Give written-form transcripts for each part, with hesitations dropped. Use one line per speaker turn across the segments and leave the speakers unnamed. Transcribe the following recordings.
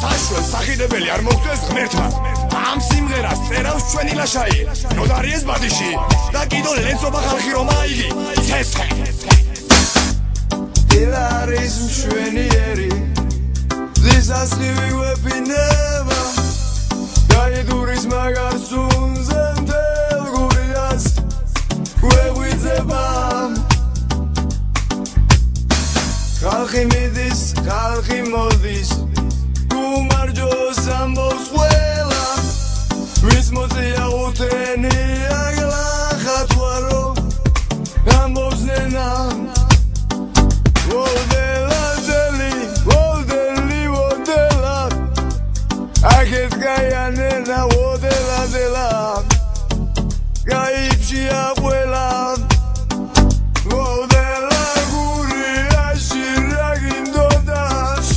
საშუალ სახიდებელი არ მოგწეს ღმერთმა ამ სიმღერას წერავს ჩვენი ლაშაი ნოდარიეს ბადიში და კიდო ლენცობა ხალხი რომ აიგი ცესხე დილარის მშვენიერი ზისასლივი ვეფინება გაიდურის მაგარ სუნზე მთელ გურიას ვეღვიძება ხალხი მიდის ხალხი მოდის გუმარჯოს ამბობს ყველა ვის მოწია უთენი აგლახათვარო ამბობს ნენა Agit gaya nena wodela dela Gaipshi abuela Wodela guri ashira gindoda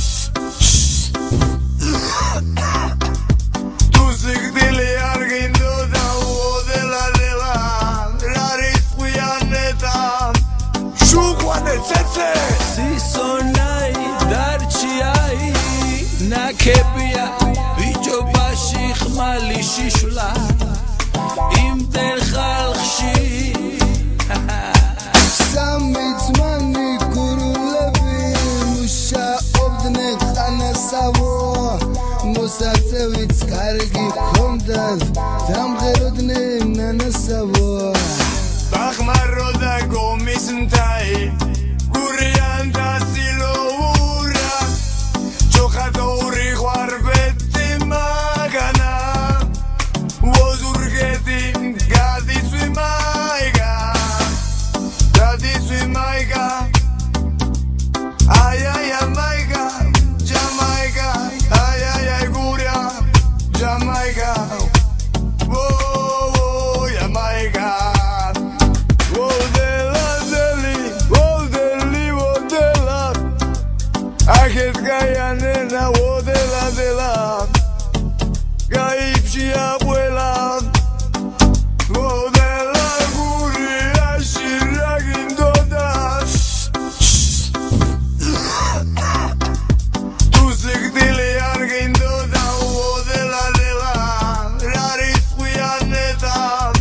Tu sigdili argindoda Wodela dela Raris kuyaneta Shukwane tsetse Sisonai darchiai Nakebia Bijobashi khmali shishla Imtel khalqshi
Samitsmani kurulevi Musha obdne qanasavo Musatsevits kargi khondaz Damgherudne nanasavo
Bakhmaroda gomis mtai Gurianda silovura Chokhatori khwarbe Gaya nena wodela dela Gaipshi abuela Wodela guri ashira gindoda Tu sigdili argindoda Wodela dela Raris kuyaneta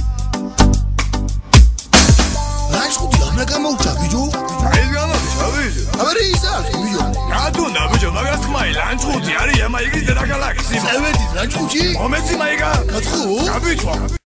Raiz kuti amra gamaucha bijo
Raiz gamaucha bijo
Abari izal bijo
Aduna bijo magas khmai lanchxuti ari ama იგის დედაქალაქი
წევედით ლანჩხუთი
მომეცი მაიგა
გათხო
გაბიჭვა